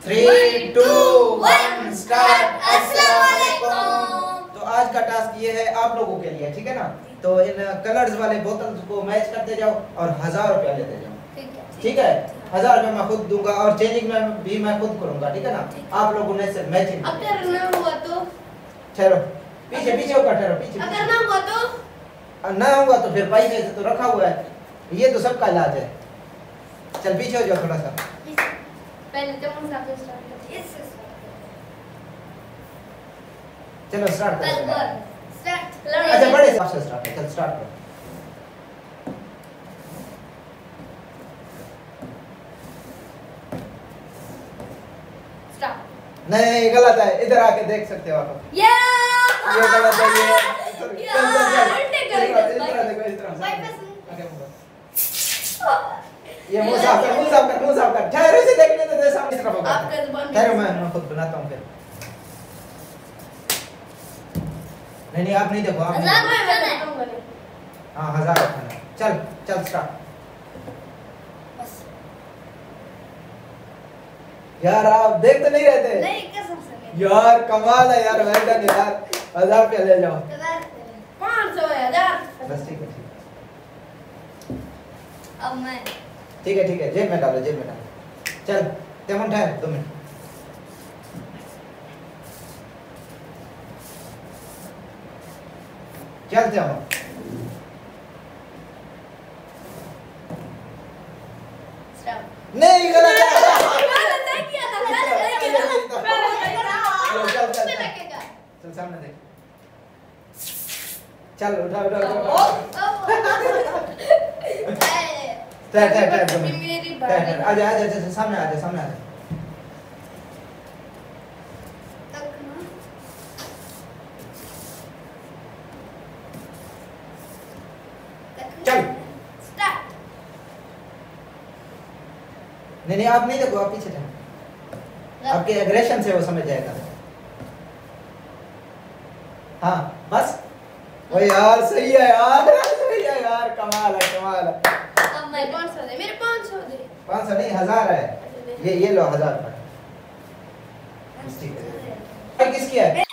3, 2, 1 start. अस्सलाम वालेकुम। तो आज का टास्क ये है आप लोगों के लिए, ठीक है ना। तो इन कलर्स वाले बोतल्स को मैच करते जाओ और 1000 रुपया लेते जाओ, ठीक है। 1000 रुपया मैं खुद दूंगा और चेंजिंग में भी मैं खुद करूंगा, ठीक है ना। आप लोगों ने सिर्फ मैचिंग। अगर ना हुआ तो ठहरो, पीछे पीछे होकर ठहरो, पीछे। अगर ना हुआ तो फिर पैसे से तो रखा हुआ है, ये तो सबका इलाज है। चल पीछे हो जाओ थोड़ा सा। पहले चमन से स्टार्ट करते हैं। चलो स्टार्ट करते हैं। स्टार्ट। अच्छा बड़े से स्टार्ट है, चल स्टार्ट कर। स्टार्ट। नहीं गलत है, इधर आके देख सकते हो आप। ये गलत है ये। ये मुंह साफ कर। ठहरो से देखने तो दे, सामने तरफ होगा। आपका जुबान ठहरो मैं खुद बनाता हूँ फिर। नहीं आप नहीं देखो, आप नहीं हजार देखो। में बताऊंगा नहीं। हाँ 1000 रखना। चल स्टार्ट। यार आप देख तो नहीं रहते। नहीं कसम से नहीं। यार कमाल है यार, वेल डन यार। 1000 रुपया ले जाओ। 500 है 1000। बस ठीक है। अब मैं ठीक है जेब में डालो। चल तेमन ठहर 2 मिनट। चलते हम। स्टार्ट। नहीं गलत है। मैंने किया था, मैंने किया था। चल सामने देख। चल उठा। ठहर 2 मिनट। मेरी ठहर आजा सामने आजा। चल। स्टार्ट। नहीं आप नहीं देखो, आप पीछे ठहर। आपके एग्रेशन से वो समझ जाएगा। हाँ बस वो यार सही है यार कमाल है। अब मैं 500 दे, मेरे 500 दे। 500 नहीं 1000 है। ये लो 1000 रुपए। किसकी है?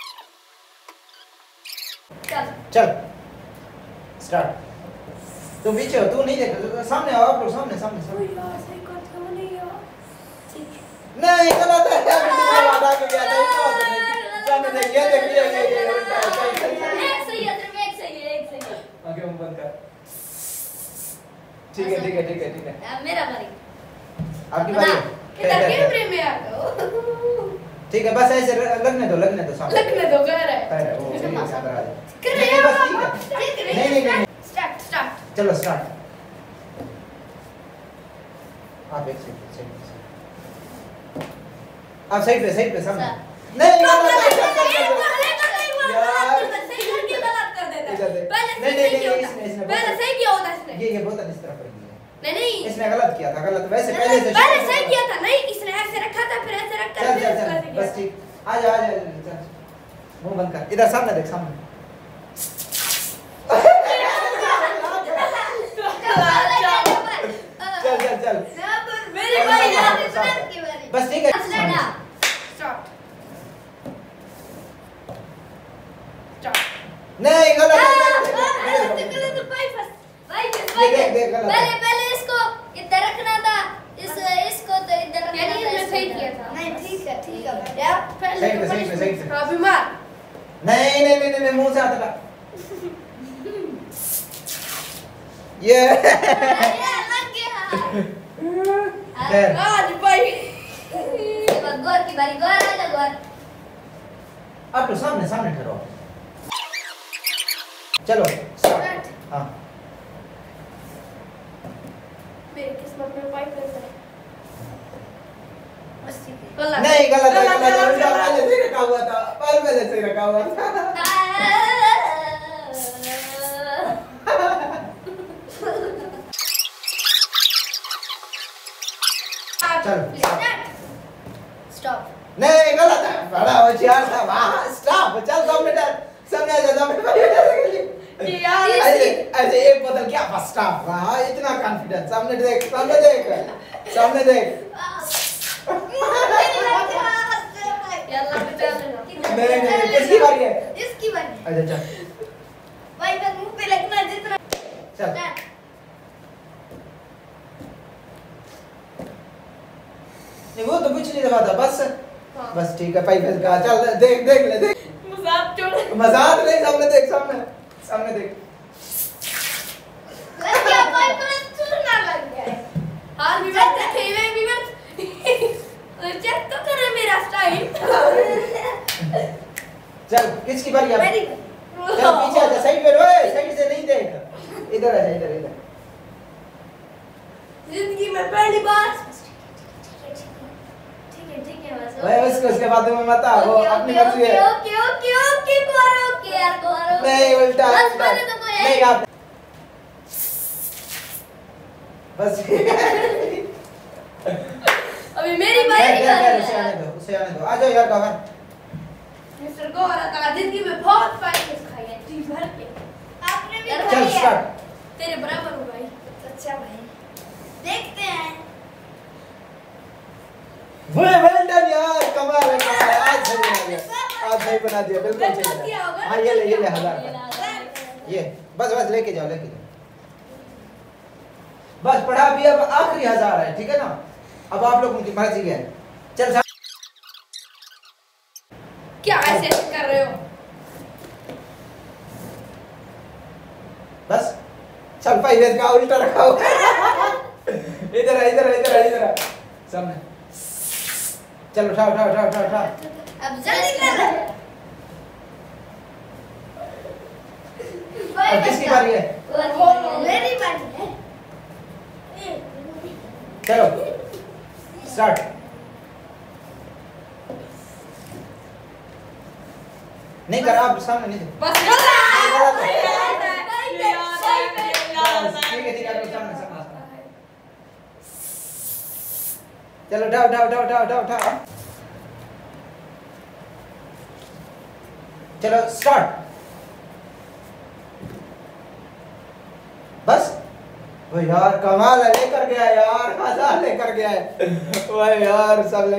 चल स्टार्ट। तू पीछे हो, तू नहीं देख, सामने आओ आप लोग, सामने। नहीं गलत है यार, वादा कर गया था। सामने देख, ये उल्टा है। एक सही है, सिर्फ एक सही है। आगे मुंह बंद कर। ठीक है। मेरा बारी। आपकी बारी है। इधर कैमरे में आ जाओ। ठीक है बस ऐसे लगने दो सामने। लगने दो कर है। वो इसके पास इधर आ जा। कर रहे नहीं, हैं बस ठीक है। नहीं। स्टार्ट। चलो स्टार्ट। आप एक साइड आप साइड पे सामने। नहीं यार इसने पहले सही किया होता इसने। ये बोतल इस तरफ रखी है। नहीं इसने गलत किया था, गलत वैसे पहले से सही किया था। नहीं इसने ऐसे रखा था, फिर ऐसे रखा। चल बस ठीक। आ जा चल। मुंह बंद कर, इधर सामने देख, सामने। चल मेरी बारी है। बस ठीक है। स्टार्ट। नहीं गलत पहले इसको इधर रखना था, इसको तो इधर रखना था। इसने सही किया था। नहीं ठीक है यार, पहले सही से। हाँ बीमार। नहीं मुंह से आता था। ये लग गया। आज भाई गौर की बारी। गौर आ जा गौर। आप तो सामने ठहरो। चलो स्टार्ट। हाँ मेरी किस्मत में पाइप है। नहीं गलत है। उल्टा पहले से रखा हुआ था, पहले से रखा हुआ था। चलो स्टॉप। नहीं गलत है, बड़ा होशियार था। वाह स्टॉप। चल सामने आ जा। ऐसे एक बोतल क्या फर्स्ट स्टॉप। वाह इतना कॉन्फिडेंस। सामने देख। अच्छा चल भाई बस मुंह पे लगना जितना चल नहीं वो तो पिछली दफा था बस बस ठीक है 5 का चल देख देख ले देख मजाक छोड़ मजाक नहीं सामने देख सामने सामने देख लग गया भाई पर चूरना लग गया हां विवर थे वे विवर चेक तो करे मेरा स्टाइल चल किसकी बारी अब मेरी चल पीछे आजा साइड में ओए साइड से नहीं देख इधर आ जा इधर इधर जिंदगी में पहली बार ठीक है बस ओए उसके बाद में मत आ वो अपनी मर्जी है ओके करो यार करो नहीं उल्टा बस मैंने तो कोई नहीं आप बस अभी मेरी बारी उसे आने दो आ जाओ यार कवर मिस्टर गोरा का जिंदगी में बहुत फाइट्स खाई है जी भर के आपने भी चल स्टार्ट तेरे बराबर हो भाई अच्छा भाई देखते हैं वेल डन यार कमाल है कमाल आज सही बना दिया आज सही बना दिया बिल्कुल सही हां ये ले 1000 ये बस बस लेके जाओ बस पढ़ा भी अब आखिरी 1000 है ठीक है ना अब आप लोगों की मर्जी है चल क्या ऐसे कर रहे हो बस चल भाई का उल्टा रखा हुआ इधर इधर सामने चलो उठा अब जल्दी कर अब किसकी बारी है मेरी बारी है चलो स्टार्ट नहीं कर आप सामने नहीं दे बस ठीक है सामने चलो उठाओ चलो स्टार्ट बस वो यार कमाल है लेकर गया यार 1000 लेकर गया है वो यार सब